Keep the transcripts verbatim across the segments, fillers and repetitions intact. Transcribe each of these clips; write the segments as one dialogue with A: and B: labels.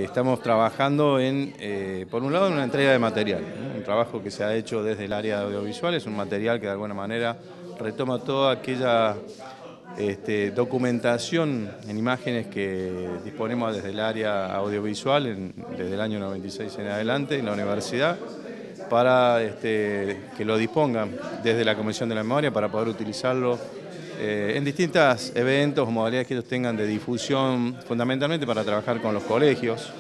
A: Estamos trabajando en, eh, por un lado, en una entrega de material, ¿no? Un trabajo que se ha hecho desde el área audiovisual, es un material que de alguna manera retoma toda aquella este, documentación en imágenes que disponemos desde el área audiovisual, en, desde el año noventa y seis en adelante, en la universidad, para este, que lo dispongan desde la Comisión de la Memoria para poder utilizarlo eh, en distintos eventos o modalidades que ellos tengan de difusión, fundamentalmente para trabajar con los colegios.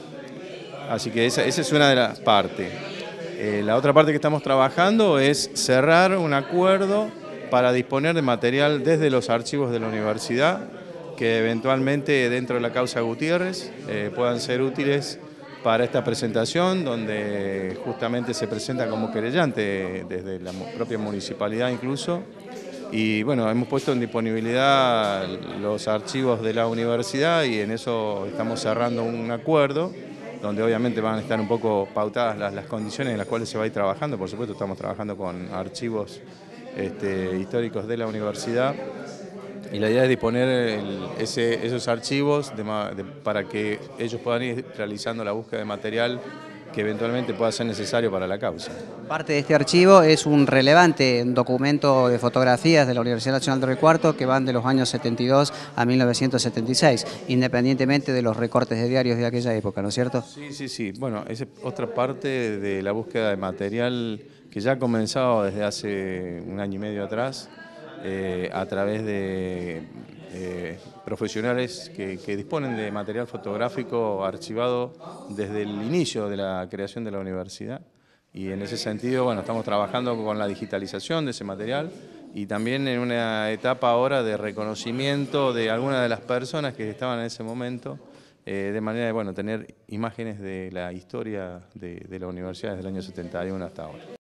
A: Así que esa, esa es una de las partes. Eh, la otra parte que estamos trabajando es cerrar un acuerdo para disponer de material desde los archivos de la universidad que eventualmente dentro de la causa Gutiérrez eh, puedan ser útiles para esta presentación, donde justamente se presenta como querellante desde la propia municipalidad incluso. Y bueno, hemos puesto en disponibilidad los archivos de la universidad y en eso estamos cerrando un acuerdo, donde obviamente van a estar un poco pautadas las, las condiciones en las cuales se va a ir trabajando. Por supuesto estamos trabajando con archivos este, históricos de la universidad. Y la idea es disponer el, ese, esos archivos de, de, para que ellos puedan ir realizando la búsqueda de material que eventualmente pueda ser necesario para la causa.
B: Parte de este archivo es un relevante documento de fotografías de la Universidad Nacional de Río Cuarto que van de los años setenta y dos a mil novecientos setenta y seis, independientemente de los recortes de diarios de aquella época, ¿no es cierto?
A: Sí, sí, sí. Bueno, esa es otra parte de la búsqueda de material que ya ha comenzado desde hace un año y medio atrás, eh, a través de eh, profesionales que, que disponen de material fotográfico archivado desde el inicio de la creación de la universidad. Y en ese sentido, bueno, estamos trabajando con la digitalización de ese material y también en una etapa ahora de reconocimiento de algunas de las personas que estaban en ese momento, eh, de manera de bueno, tener imágenes de la historia de, de la universidad desde el año setenta y uno hasta ahora.